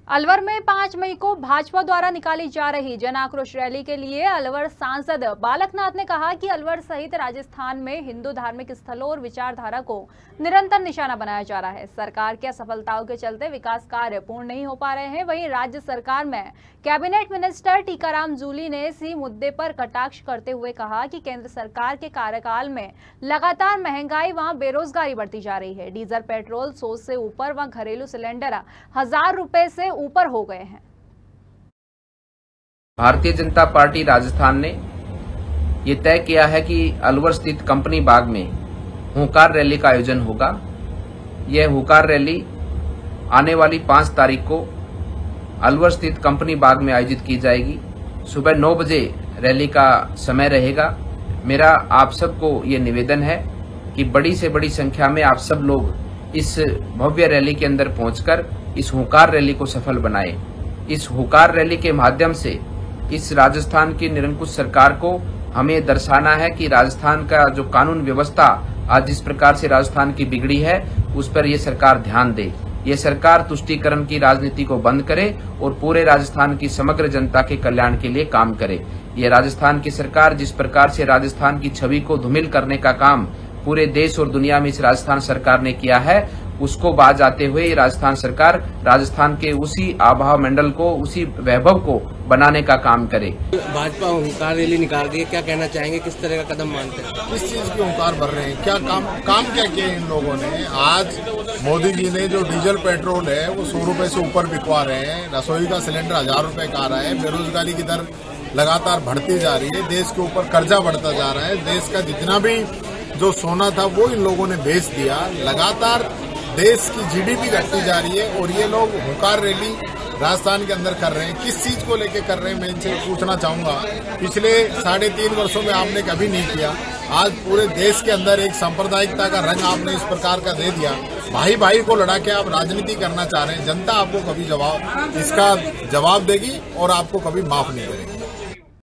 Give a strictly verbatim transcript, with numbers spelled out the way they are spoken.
अलवर में पाँच मई को भाजपा द्वारा निकाली जा रही जन आक्रोश रैली के लिए अलवर सांसद बालकनाथ ने कहा कि अलवर सहित राजस्थान में हिंदू धार्मिक स्थलों और विचारधारा को निरंतर निशाना बनाया जा रहा है। सरकार की असफलताओं के चलते विकास कार्य पूर्ण नहीं हो पा रहे हैं। वहीं राज्य सरकार में कैबिनेट मिनिस्टर टीकाराम जूली ने इसी मुद्दे पर कटाक्ष करते हुए कहा कि केंद्र सरकार के कार्यकाल में लगातार महंगाई वहां बेरोजगारी बढ़ती जा रही है। डीजल पेट्रोल सौ से ऊपर व घरेलू सिलेंडर हजार रुपए से ऊपर हो गए हैं। भारतीय जनता पार्टी राजस्थान ने ये तय किया है कि अलवर स्थित कंपनी बाग में हुंकार रैली का आयोजन होगा। यह हुंकार रैली आने वाली पांच तारीख को अलवर स्थित कंपनी बाग में आयोजित की जाएगी। सुबह नौ बजे रैली का समय रहेगा। मेरा आप सबको ये निवेदन है कि बड़ी से बड़ी संख्या में आप सब लोग इस भव्य रैली के अंदर पहुंचकर इस हुंकार रैली को सफल बनाए। इस हुंकार रैली के माध्यम से इस राजस्थान की निरंकुश सरकार को हमें दर्शाना है कि राजस्थान का जो कानून व्यवस्था आज जिस प्रकार से राजस्थान की बिगड़ी है उस पर ये सरकार ध्यान दे। ये सरकार तुष्टीकरण की राजनीति को बंद करे और पूरे राजस्थान की समग्र जनता के कल्याण के लिए काम करे। ये राजस्थान की सरकार जिस प्रकार से राजस्थान की छवि को धूमिल करने का काम पूरे देश और दुनिया में इस राजस्थान सरकार ने किया है, उसको बाज आते हुए राजस्थान सरकार राजस्थान के उसी आभा मंडल को, उसी वैभव को बनाने का काम करे। भाजपा हुंकार रैली निकाल रही है, क्या कहना चाहेंगे, किस तरह का कदम मानते हैं? किस चीज की हुंकार भर रहे हैं, क्या काम काम क्या किया इन लोगों ने? आज मोदी जी ने जो डीजल पेट्रोल है वो सौ रुपए से ऊपर बिकवा रहे हैं, रसोई का सिलेंडर हजार रुपए का आ रहा है, बेरोजगारी की दर लगातार बढ़ती जा रही है, देश के ऊपर कर्जा बढ़ता जा रहा है, देश का जितना भी जो सोना था वो इन लोगों ने बेच दिया, लगातार देश की जीडीपी घटती जा रही है और ये लोग हुंकार रैली राजस्थान के अंदर कर रहे हैं। किस चीज को लेके कर रहे हैं मैं इनसे पूछना चाहूंगा। पिछले साढ़े तीन वर्षों में आपने कभी नहीं किया, आज पूरे देश के अंदर एक सांप्रदायिकता का रंग आपने इस प्रकार का दे दिया। भाई भाई को लड़ा के आप राजनीति करना चाह रहे हैं। जनता आपको कभी जवाब इसका जवाब देगी और आपको कभी माफ नहीं करेगी।